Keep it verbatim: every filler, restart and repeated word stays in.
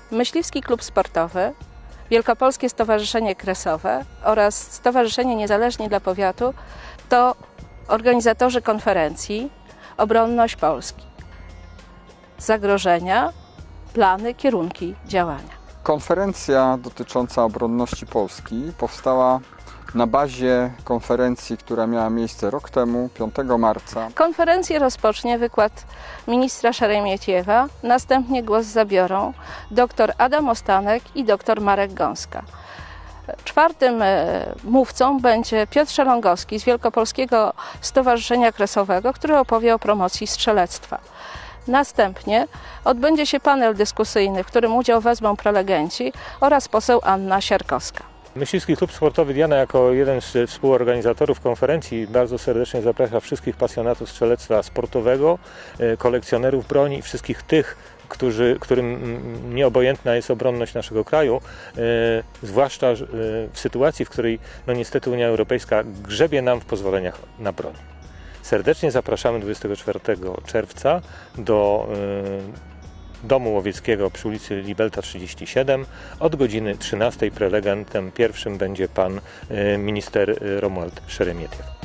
Myśliwski Klub Sportowy, Wielkopolskie Stowarzyszenie Kresowe oraz Stowarzyszenie Niezależni dla Powiatu to organizatorzy konferencji Obronność Polski. Zagrożenia, plany, kierunki działania. Konferencja dotycząca obronności Polski powstała na bazie konferencji, która miała miejsce rok temu, piątego marca. Konferencję rozpocznie wykład ministra Szeremietiewa, następnie głos zabiorą dr Adam Ostanek i dr Marek Gąska. Czwartym mówcą będzie Piotr Szelongowski z Wielkopolskiego Stowarzyszenia Kresowego, który opowie o promocji strzelectwa. Następnie odbędzie się panel dyskusyjny, w którym udział wezmą prelegenci oraz poseł Anna Siarkowska. Myśliwski Klub Sportowy Diana jako jeden z współorganizatorów konferencji bardzo serdecznie zaprasza wszystkich pasjonatów strzelectwa sportowego, kolekcjonerów broni i wszystkich tych, którzy, którym nieobojętna jest obronność naszego kraju, zwłaszcza w sytuacji, w której no niestety Unia Europejska grzebie nam w pozwoleniach na broń. Serdecznie zapraszamy dwudziestego czwartego czerwca do Domu Łowieckiego przy ulicy Libelta trzydzieści siedem. Od godziny trzynastej prelegentem pierwszym będzie pan minister Romuald Szeremietiew.